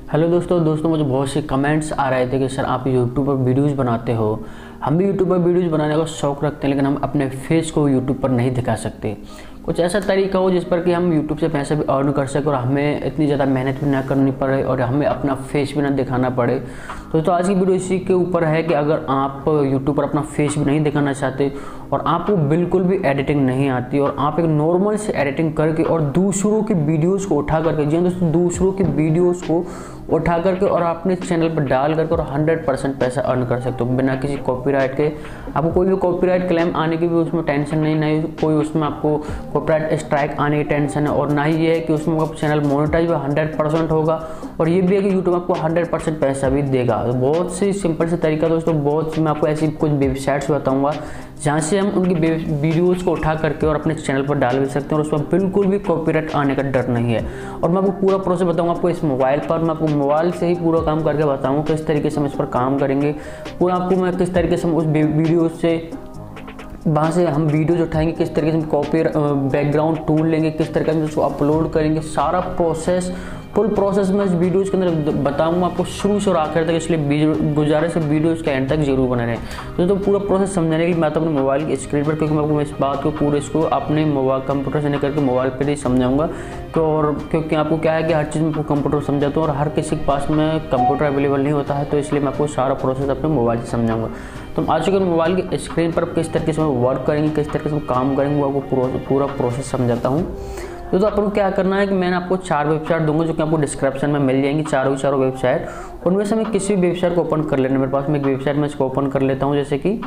Hello दोस्तों मुझे बहुत से कमेंट्स आ रहे थे कि सर आप यूट्यूब पर वीडियोज़ बनाते हो। हम भी यूट्यूब पर वीडियोज़ बनाने का शौक़ रखते हैं, लेकिन हम अपने फेस को यूट्यूब पर नहीं दिखा सकते। कुछ ऐसा तरीका हो जिस पर कि हम यूट्यूब से पैसे भी अर्न कर सकें और हमें इतनी ज़्यादा मेहनत भी ना करनी पड़े और हमें अपना फेस भी ना दिखाना पड़े। तो आज की वीडियो इसी के ऊपर है कि अगर आप यूट्यूब पर अपना फेस भी नहीं दिखाना चाहते और आपको बिल्कुल भी एडिटिंग नहीं आती और आप एक नॉर्मल से एडिटिंग करके और दूसरों की वीडियोज़ को उठा करके, जी दोस्तों, दूसरों की वीडियोज़ को उठा करके और अपने चैनल पर डाल करके और 100% पैसा अर्न कर सकते हो बिना किसी कॉपीराइट के। आपको कोई भी कॉपीराइट क्लेम आने की भी उसमें टेंशन नहीं कोई उसमें आपको कॉपीराइट स्ट्राइक आने की टेंशन है, और ना ही ये है कि उसमें आपका चैनल मोनेटाइज 100% होगा, और ये भी है कि यूट्यूब आपको 100% पैसा भी देगा। तो बहुत सी सिंपल से तरीका दोस्तों, बहुत सी मैं आपको ऐसी कुछ वेबसाइट्स बताऊँगा जहाँ से हम उनकी वीडियोज़ को उठा करके और अपने चैनल पर डाल भी सकते हैं और उसमें बिल्कुल भी कॉपीराइट आने का डर नहीं है। और मैं आपको पूरा प्रोसेस बताऊंगा आपको इस मोबाइल पर, मैं आपको मोबाइल से ही पूरा काम करके बताऊंगा किस तरीके से हम इस पर काम करेंगे। पूरा आपको मैं किस तरीके से हम उस वीडियो से वहाँ से हम वीडियोज उठाएंगे, किस तरीके से हम कॉपी बैकग्राउंड टूल लेंगे, किस तरीके से उसको अपलोड करेंगे, सारा प्रोसेस फुल प्रोसेस में इस वीडियोज़ के अंदर बताऊंगा आपको शुरू से और आखिर तक। इसलिए गुजारिश है वीडियोज़ के एंड तक जरूर बने रहें। तो पूरा प्रोसेस समझने के लिए मैं तो अपने मोबाइल की स्क्रीन पर, क्योंकि मैं आपको इस बात को पूरे इसको अपने मोबाइल कंप्यूटर से नहीं करके मोबाइल पर ही समझाऊंगा। और क्योंकि आपको क्या है कि हर चीज़ में आपको कंप्यूटर समझाता हूँ और हर किसी के पास में कंप्यूटर अवेलेबल नहीं होता है, तो इसलिए मैं आपको सारा प्रोसेस अपने मोबाइल से समझाऊंगा। तो हम आ चुके हैं मोबाइल की स्क्रीन पर, किस तरीके से हम वर्क करेंगे, किस तरीके से हम काम करेंगे, वो आपको पूरा प्रोसेस समझाता हूँ। तो आपको क्या करना है कि मैंने आपको 4 वेबसाइट दूंगा जो कि आपको डिस्क्रिप्शन में मिल जाएंगी, चारों वेबसाइट। उनमें से मैं किसी भी वेबसाइट को ओपन कर लेना। मेरे पास में एक वेबसाइट में इसको ओपन कर लेता हूँ, जैसे कि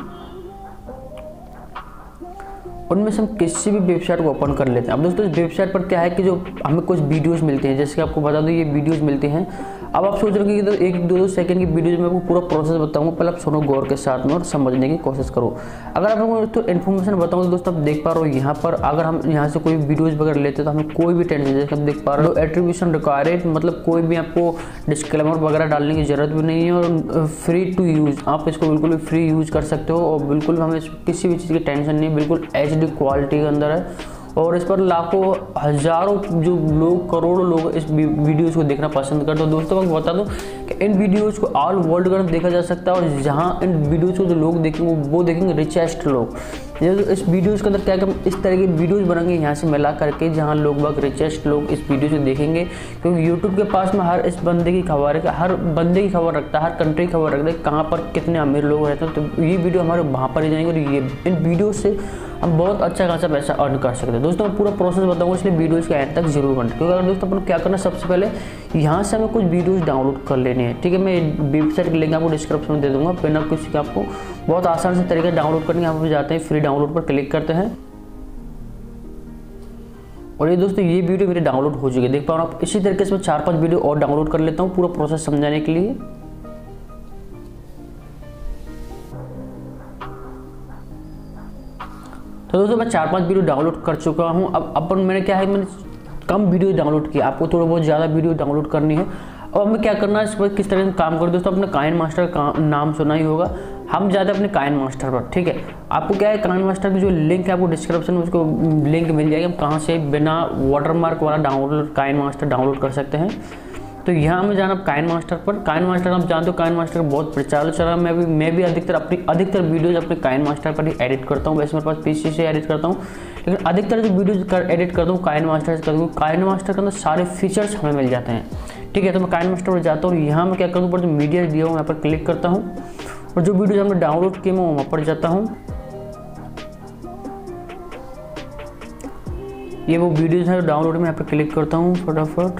उनमें से हम किसी भी वेबसाइट को ओपन कर लेते हैं। अब दोस्तों इस वेबसाइट पर क्या है कि जो हमें कुछ वीडियोज़ मिलते हैं, जैसे कि आपको बता दूँ ये वीडियोज़ मिलते हैं। अब आप सोच रहे हो कि एक दो सेकंड की वीडियोज़ में आपको पूरा प्रोसेस बताऊंगा, पहले आप सुनो गौर के साथ में और समझने की कोशिश करो। अगर आप लोगों को तो इन्फॉर्मेशन बताऊँ तो दोस्तों आप देख पा रहे हो यहाँ पर, अगर हम यहाँ से कोई वीडियोज़ वगैरह लेते हैं तो हमें कोई भी टेंशन, जैसे हम देख पा रहे हो एट्रीब्यूशन रिक्वायर्ड, मतलब कोई भी आपको डिस्क्लेमर वगैरह डालने की ज़रूरत भी नहीं है और फ्री टू यूज़, आप इसको बिल्कुल भी फ्री यूज़ कर सकते हो और बिल्कुल हमें किसी भी चीज़ की टेंशन नहीं, बिल्कुल HD क्वालिटी के अंदर है। और इस पर लाखों हज़ारों जो लोग, करोड़ों लोग इस वीडियोज़ को देखना पसंद करते हैं। दोस्तों मैं बता दूं कि इन वीडियोज़ को ऑल वर्ल्ड का देखा जा सकता है, और जहां इन वीडियोज़ को जो लोग देखेंगे वो देखेंगे रिचेस्ट लोग। इस वीडियोज़ के अंदर क्या हम इस तरह की वीडियोज़ बनाएंगे यहाँ से मिला करके, जहाँ लोग बाग रिचेस्ट लोग इस वीडियो को देखेंगे, क्योंकि यूट्यूब के पास में हर इस बंदे की खबर है, हर बंदे की खबर रखता है, हर कंट्री की खबर रखता है कहाँ पर कितने अमीर लोग रहते हैं। तो ये वीडियो हमारे वहाँ पर ही जाएंगे और ये इन वीडियो से हम बहुत अच्छा खासा पैसा अर्न कर सकते हैं। दोस्तों मैं पूरा प्रोसेस बताऊंगा, इसलिए वीडियोज़ के एंड तक जरूर बने। क्योंकि अगर दोस्तों अपन क्या करना, सबसे पहले यहाँ से हमें कुछ वीडियोज़ डाउनलोड कर लेनी है, ठीक है। मैं वेबसाइट की लिंक आपको डिस्क्रिप्शन में दे दूंगा, बिना किसी का आपको बहुत आसान से तरीके डाउनलोड करने। यहाँ पर जाते हैं, फ्री डाउनलोड पर क्लिक करते हैं और ये दोस्तों ये वीडियो मेरी डाउनलोड हो चुकी है, देख पा रहे हो आप। इसी तरीके से मैं 4-5 वीडियो और डाउनलोड कर लेता हूँ पूरा प्रोसेस समझाने के लिए। तो दोस्तों मैं 4-5 वीडियो डाउनलोड कर चुका हूँ। अब अपन मैंने क्या है, मैंने कम वीडियो डाउनलोड किया, आपको थोड़ा बहुत ज़्यादा वीडियो डाउनलोड करनी है। अब हमें क्या करना है, इस पर किस तरह से काम करें। दोस्तों अपने काइन मास्टर का नाम सुना ही होगा, हम जाते हैं अपने काइन मास्टर पर, ठीक है। आपको क्या है, काइन मास्टर की जो लिंक है आपको डिस्क्रिप्शन में उसको लिंक मिल जाएगी, हम कहाँ से बिना वाटरमार्क वाला डाउनलोड काइन मास्टर डाउनलोड कर सकते हैं। तो यहाँ हमें जाना काइन मास्टर पर। काइन मास्टर आप जानते हो, काइन मास्टर का बहुत प्रचार चला। मैं भी अधिकतर वीडियोज अपने काइन मास्टर पर ही एडिट करता हूँ। वैसे मेरे पास PC से एडिट करता हूँ, लेकिन अधिकतर जो वीडियोज एडिट करता हूँ काइन मास्टर से करता हूँ। काइन मास्टर के अंदर सारे फीचर्स हमें मिल जाते हैं, ठीक है। तो मैं काइन मास्टर पर जाता हूँ, यहाँ मैं क्या करता हूँ, पर जो मीडिया दिया हूँ यहाँ पर क्लिक करता हूँ और जो वीडियोज हमने डाउनलोड किए मैं वहाँ पर जाता हूँ। ये वो वीडियोज है डाउनलोड में, यहाँ पर क्लिक करता हूँ फटाफट।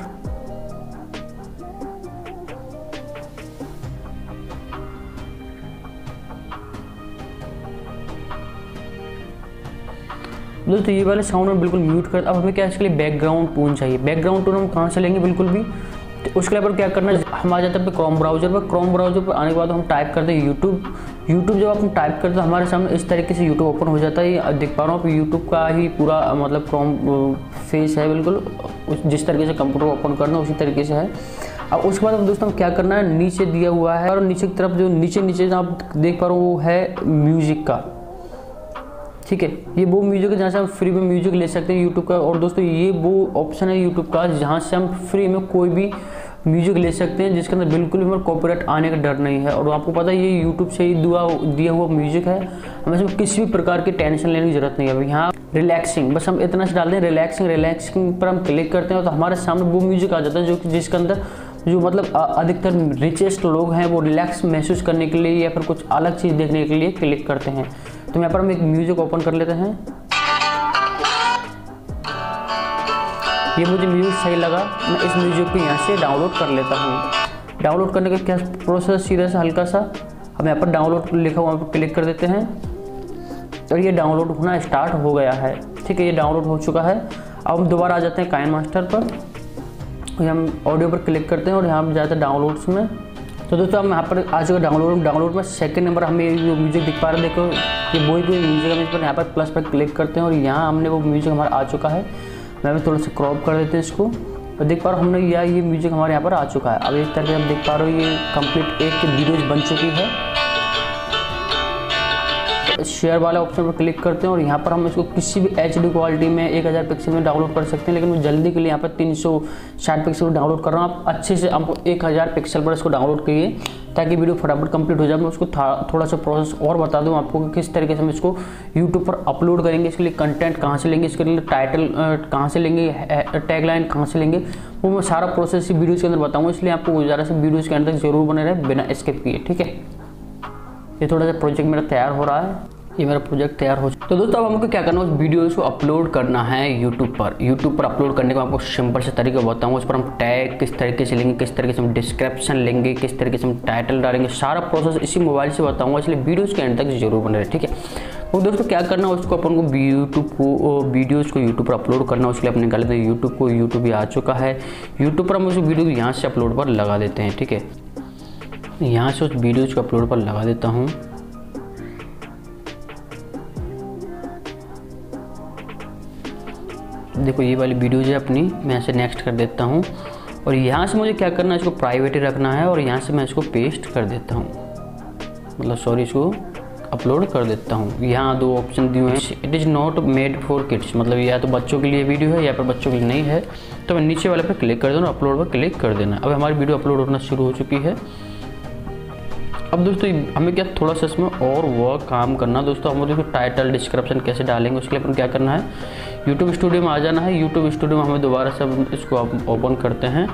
दोस्तों ये वाले साउंड में बिल्कुल म्यूट कर। अब हमें क्या इसके लिए बैकग्राउंड टून चाहिए। बैकग्राउंड टून हम कहाँ से लेंगे, बिल्कुल भी, तो उसके लिए पर क्या करना है, हम आ जाते हैं क्रोम ब्राउजर पर। क्रोम ब्राउजर पर आने के बाद हम टाइप करते हैं यूट्यूब। जब हम टाइप करते हैं हमारे सामने इस तरीके से यूट्यूब ओपन हो जाता है। ये देख पा रहा हूँ यूट्यूब का ही पूरा मतलब क्रोम फेस है, बिल्कुल जिस तरीके से कंप्यूटर ओपन करना उसी तरीके से है। अब उसके बाद दोस्तों क्या करना है, नीचे दिया हुआ है और नीचे की तरफ जो नीचे आप देख पा रहे हो वो है म्यूजिक का, ठीक है। ये वो म्यूजिक है जहाँ से हम फ्री में म्यूजिक ले सकते हैं यूट्यूब का। और दोस्तों ये वो ऑप्शन है यूट्यूब का जहाँ से हम फ्री में कोई भी म्यूजिक ले सकते हैं जिसके अंदर बिल्कुल भी हमारा कॉपीराइट आने का डर नहीं है। और आपको पता है ये यूट्यूब से ही दिया हुआ म्यूजिक है, हमें इसमें किसी भी प्रकार की टेंशन लेने की जरूरत नहीं है। यहाँ रिलैक्सिंग, बस हम इतना से डाल दें रिलैक्सिंग पर हम क्लिक करते हैं तो हमारे सामने वो म्यूजिक आ जाता है जो जिसके अंदर जो मतलब अधिकतर रिचेस्ट लोग हैं वो रिलैक्स महसूस करने के लिए या फिर कुछ अलग चीज़ देखने के लिए क्लिक करते हैं। तो यहाँ पर हम एक म्यूजिक ओपन कर लेते हैं। ये मुझे म्यूजिक सही लगा, मैं इस म्यूजिक को यहाँ से डाउनलोड कर लेता हूँ। डाउनलोड करने का क्या प्रोसेस, सीधा सा हल्का सा हम यहाँ पर डाउनलोड लिखा हुआ पर क्लिक कर देते हैं और ये डाउनलोड होना स्टार्ट हो गया है। ठीक है, ये डाउनलोड हो चुका है। अब हम दोबारा आ जाते हैं काइनमास्टर पर, हम ऑडियो पर क्लिक करते हैं और यहाँ पर जाते हैं डाउनलोड्स में। तो दोस्तों हम यहाँ पर आ चुका डाउनलोड में सेकंड नंबर हमें जो म्यूजिक दिख पा रहा है, देखो ये वही म्यूजिक हम इस पर यहाँ पर प्लस पर क्लिक करते हैं और यहाँ हमने वो म्यूजिक हमारा आ चुका है। मैं भी थोड़ा सा क्रॉप कर देते हैं इसको और देख पा रहा हूँ हमने ये म्यूजिक हमारे यहाँ पर आ चुका है। अब इस तरह से हम देख पा रहे हो ये कंप्लीट एक वीडियोज बन चुकी है। शेयर वाला ऑप्शन पर क्लिक करते हैं और यहाँ पर हम इसको किसी भी HD क्वालिटी में 1000 पिक्सल में डाउनलोड कर सकते हैं, लेकिन मैं जल्दी के लिए यहाँ पर 360 पिक्सल डाउनलोड कर रहा हूँ। आप अच्छे से आपको 1000 पिक्सल पर इसको डाउनलोड करिए ताकि वीडियो फटाफट कंप्लीट हो जाए। मैं उसको थोड़ा सा प्रोसेस और बता दूँ आपको कि किस तरीके से हम इसको यूट्यूब पर अपलोड करेंगे, इसके लिए कंटेंट कहाँ से लेंगे, इसके लिए टाइटल कहाँ से लेंगे, टैगलाइन कहाँ से लेंगे, वो मैं सारा प्रोसेस वीडियोज़ के अंदर बताऊँगा। इसलिए आपको गुजारिश है वीडियोज़ के अंदर जरूर बने रहे बिना स्किप किए। ठीक है, ये थोड़ा सा प्रोजेक्ट मेरा तैयार हो रहा है, ये मेरा प्रोजेक्ट तैयार हो चुका। तो दोस्तों अब हमको क्या करना है, उस वीडियोज़ को अपलोड करना है यूट्यूब पर अपलोड करने का आपको सिंपल से तरीका बताऊंगा। उस पर हम टैग किस तरीके से लेंगे, किस तरीके से हम डिस्क्रिप्शन लेंगे, किस तरीके से हम टाइटल डालेंगे, सारा प्रोसेस इसी मोबाइल से बताऊंगा, इसलिए वीडियोज़ के एंड तक जरूर बने रहे। ठीक है, तो दोस्तों क्या करना है, उसको अपन को वीडियोज़ को यूट्यूब पर अपलोड करना है। उसके लिए अपने निकाल लेते हैं यूट्यूब आ चुका है। यूट्यूब पर हम उस वीडियो को यहाँ से अपलोड पर लगा देते हैं। ठीक है, यहाँ से उस वीडियोज़ को अपलोड पर लगा देता हूँ। देखो ये वाली वीडियोज है अपनी, मैं ऐसे नेक्स्ट कर देता हूँ और यहाँ से मुझे क्या करना है, इसको प्राइवेट ही रखना है और यहाँ से मैं इसको पेस्ट कर देता हूँ, मतलब सॉरी इसको अपलोड कर देता हूँ। यहाँ दो ऑप्शन दिए हैं, it is not made for kids, मतलब या तो बच्चों के लिए वीडियो है या फिर बच्चों के लिए नहीं है। तो मैं नीचे वाले पर क्लिक कर दूँ, अपलोड पर क्लिक कर देना। अब हमारी वीडियो अपलोड होना शुरू हो चुकी है। अब दोस्तों हमें क्या थोड़ा सा इसमें और वर्क काम करना। दोस्तों हम देखो टाइटल डिस्क्रिप्शन कैसे डालेंगे, उसके लिए अपन क्या करना है, यूट्यूब स्टूडियो में आ जाना है। यूट्यूब स्टूडियो में हमें दोबारा से इसको ओपन करते हैं।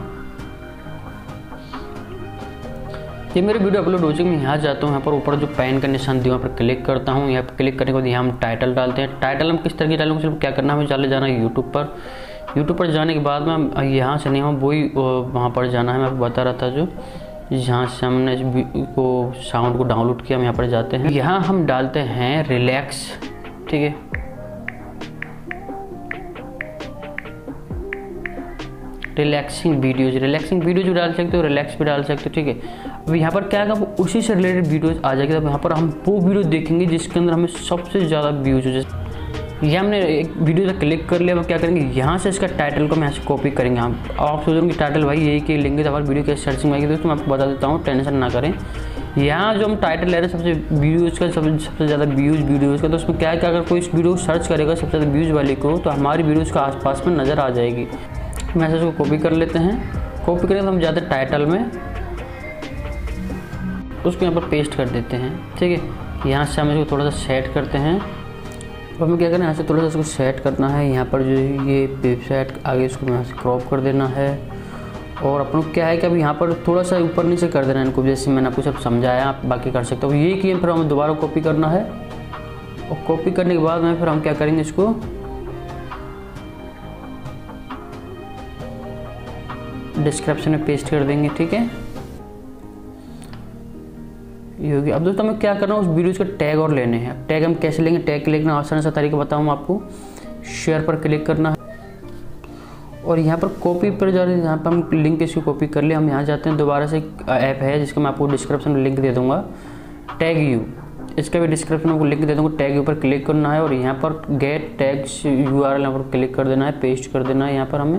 ये मेरी वीडियो अपलोड हो चुकी है। मैं यहाँ जाता हूँ, यहाँ पर ऊपर जो पेन का निशान दिया वहाँ पर क्लिक करता हूँ। यहाँ पर क्लिक करने के बाद यहाँ हम टाइटल डालते हैं। टाइटल हम किस तरह की डालेंगे, सिर्फ क्या करना है, हमें चले जाना है यूट्यूब पर। यूट्यूब पर जाने के बाद में यहाँ से नहीं, हम वही वहाँ पर जाना है, मैं आपको बता रहा था जो जहाँ से हमने को साउंड को डाउनलोड किया। हम यहाँ पर जाते हैं, यहाँ हम डालते हैं रिलैक्स। ठीक है, रिलैक्सिंग वीडियोज भी डाल सकते हो, रिलैक्स भी डाल सकते हो। ठीक है, अब यहाँ पर क्या है, आपको उसी से रिलेटेड वीडियोज आ जाएगी। तब यहाँ पर हम वो वीडियो देखेंगे जिसके अंदर हमें सबसे ज़्यादा व्यूज हो। जैसे यहाँ हमने एक वीडियो से क्लिक कर लिया, अब क्या करेंगे, यहाँ से इसका टाइटल को हम यहाँ से कॉपी करेंगे। आप सोचेंगे टाइटल भाई यही कि लेंगे तो हमारी वीडियो कैसे सर्चिंग आएगी। दोस्तों मैं आपको बता देता हूँ, टेंशन ना करें। यहाँ जो हम टाइटल ले रहे हैं सबसे व्यूज़ का, सबसे ज़्यादा वीडियोज़ का, तो उसमें क्या है कि अगर कोई इस वीडियो को सर्च करेगा सबसे ज़्यादा व्यूज़ वाली को, तो हमारी वीडियोज़ का आसपास में नज़र आ जाएगी। मैसेज को कॉपी कर लेते हैं। कॉपी करें तो हम जाते हैं टाइटल में, उसको यहाँ पर पेस्ट कर देते हैं। ठीक है, यहाँ से हम इसको थोड़ा सा सेट करते हैं। अब हमें क्या करना है, यहाँ से थोड़ा सा इसको सेट करना है। यहाँ पर जो ये वेबसाइट आगे इसको यहाँ से क्रॉप कर देना है और अपन क्या है कि अब यहाँ पर थोड़ा सा ऊपर नीचे कर देना है इनको, जैसे मैंने आपको सब समझाया, आप बाकी कर सकते हो। ये किए फिर हमें दोबारा कॉपी करना है और कॉपी करने के बाद में फिर हम क्या करेंगे, इसको डिस्क्रिप्शन में पेस्ट कर देंगे। ठीक है, ये होगी। अब दोस्तों हमें क्या करना है, उस वीडियोज़ के टैग और लेने हैं। टैग हम कैसे लेंगे, टैग के लेना आसान सा तरीका बताऊँ आपको। शेयर पर क्लिक करना है और यहाँ पर कॉपी पर जा रहे हैं, यहाँ पर हम लिंक इसकी कॉपी कर ले। हम यहाँ जाते हैं, दोबारा से एक ऐप है जिसका मैं आपको डिस्क्रिप्शन में लिंक दे दूँगा, टैग यू, इसका भी डिस्क्रिप्शन में आपको लिंक दे दूँगा। टैग यू पर क्लिक करना है और यहाँ पर गेट टैग्स URL यहाँ पर क्लिक कर देना है, पेस्ट कर देना है। यहाँ पर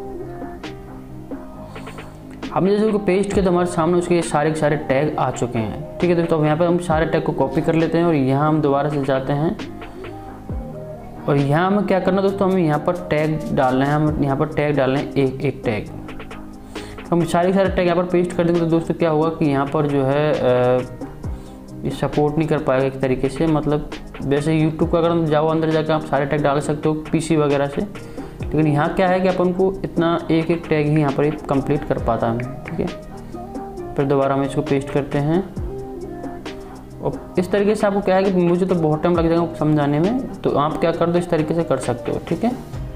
हमने जैसे उसको पेस्ट किया तो हमारे सामने उसके सारे के सारे टैग आ चुके हैं। ठीक है दोस्तों, अब यहाँ पर हम सारे टैग को कॉपी कर लेते हैं और यहाँ हम दोबारा से जाते हैं और यहाँ हमें क्या करना है दोस्तों, हमें यहाँ पर टैग डालना है। हम यहाँ पर टैग डालना है एक एक टैग। तो हम सारे टैग यहाँ पर पेस्ट कर देंगे तो दोस्तों क्या होगा कि यहाँ पर जो है ये सपोर्ट नहीं कर पाएगा एक तरीके से। मतलब वैसे यूट्यूब का अगर हम जाओ अंदर जाकर आप सारे टैग डाल सकते हो पीसी वगैरह से, लेकिन यहाँ क्या है कि अपन को इतना एक टैग ही यहाँ पर कंप्लीट कर पाता है। ठीक है, फिर दोबारा हम इसको पेस्ट करते हैं। और इस तरीके से आपको क्या है कि मुझे तो बहुत टाइम लग जाएगा समझाने में, तो आप क्या कर दो इस तरीके से कर सकते हो। ठीक है,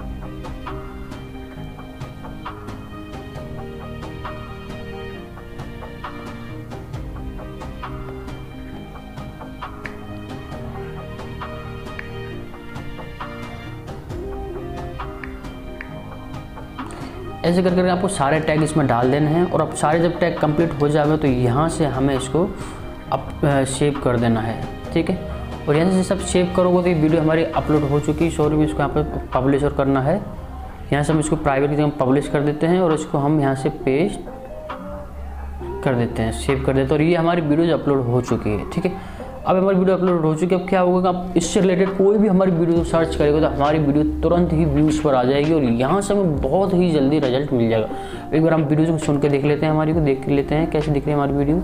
ऐसे कर करके आपको सारे टैग इसमें डाल देने हैं। और अब सारे जब टैग कंप्लीट हो जाएगा तो यहाँ से हमें इसको अब सेव कर देना है। ठीक है, और यहाँ से सब सेव करोगे तो ये वीडियो हमारी अपलोड हो चुकी है। सॉरी, में इसको यहाँ पर पब्लिश और करना है। यहाँ से हम इसको प्राइवेट की जगह पब्लिश कर देते हैं और इसको हम यहाँ से पेस्ट कर देते हैं, सेव कर देते हैं। और ये हमारी वीडियो अपलोड हो चुकी है। ठीक है, अब हमारी वीडियो अपलोड हो चुकी है। अब क्या होगा कि आप इससे रिलेटेड कोई भी हमारी वीडियो सर्च करेगा तो हमारी वीडियो तुरंत ही व्यूज़ पर आ जाएगी और यहाँ से हमें बहुत ही जल्दी रिजल्ट मिल जाएगा। एक बार हम वीडियो को सुन के देख लेते हैं, हमारी को देख लेते हैं कैसे दिख रही है हमारी वीडियो।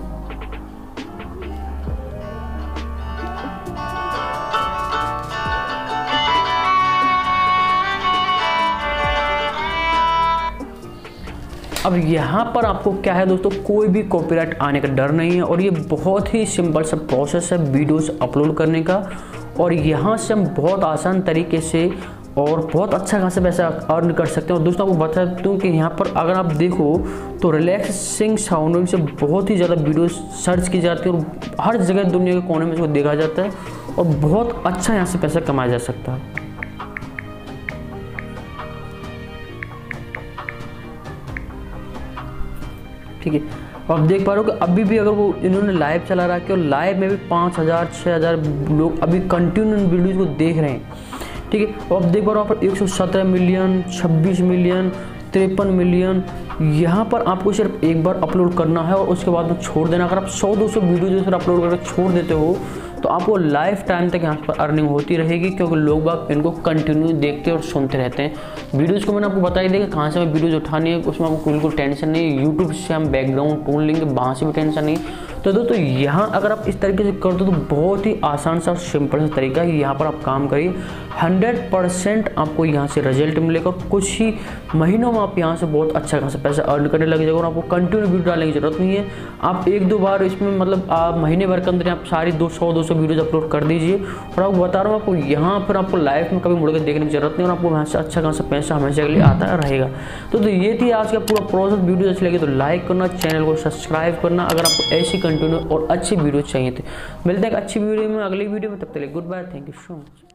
अब यहाँ पर आपको क्या है दोस्तों, कोई भी कॉपीराइट आने का डर नहीं है और ये बहुत ही सिंपल सा प्रोसेस है वीडियोस अपलोड करने का। और यहाँ से हम बहुत आसान तरीके से और बहुत अच्छा खासा पैसा अर्न कर सकते हैं। और दोस्तों आपको बता दूँ कि यहाँ पर अगर आप देखो तो रिलैक्सिंग साउंडिंग से बहुत ही ज़्यादा वीडियोस सर्च की जाती है और हर जगह दुनिया के कोने में इसको देखा जाता है और बहुत अच्छा यहाँ से पैसा कमाया जा सकता है। ठीक है, और आप देख पा रहे हो कि अभी भी अगर वो इन्होंने लाइव चला रहा है और लाइव में भी 5000 6000 लोग अभी कंटिन्यू इन वीडियोज़ को देख रहे हैं। ठीक है, और आप देख पा रहे हो यहाँ पर 117 मिलियन, 26 मिलियन, 53 मिलियन। यहाँ पर आपको सिर्फ एक बार अपलोड करना है और उसके बाद में छोड़ देना। अगर आप 100-200 वीडियो जो अपलोड करके छोड़ देते हो तो आपको लाइफ टाइम तक यहाँ पर अर्निंग होती रहेगी, क्योंकि लोग बाग इनको कंटिन्यू देखते और सुनते रहते हैं। वीडियोज़ को मैंने आपको बता ही दिया कि कहाँ से हमें वीडियोज़ उठानी है, उसमें आपको बिल्कुल टेंशन नहीं है। यूट्यूब से हम बैकग्राउंड टूल लेंगे, वहाँ से भी टेंशन नहीं। तो दोस्तों यहाँ अगर आप इस तरीके से कर दो तो बहुत ही आसान सा और सिंपल सा तरीका है। यहाँ पर आप काम करिए, 100% आपको यहाँ से रिजल्ट मिलेगा। कुछ ही महीनों में आप यहाँ से बहुत अच्छा खासा पैसा अर्न करने लग जाएगा और आपको कंटिन्यू वीडियो डालने की जरूरत नहीं है। आप 1-2 बार इसमें मतलब आप महीने भर के अंदर आप सारी 200-200 वीडियोज अपलोड कर दीजिए। और आपको बता रहा हूँ आपको यहाँ पर आपको लाइफ में कभी मुड़ के देखने की जरूरत नहीं और आपको यहाँ से अच्छा खासा पैसा हमेशा के लिए आता रहेगा। तो ये थी आज का पूरा प्रोसेस। वीडियो अच्छी लगी तो लाइक करना, चैनल को सब्सक्राइब करना अगर आपको ऐसी कंटिन्यू और अच्छी वीडियो चाहिए थे। मिलते हैं एक अच्छी वीडियो में, अगली वीडियो में। तब तक good bye, thank you so much.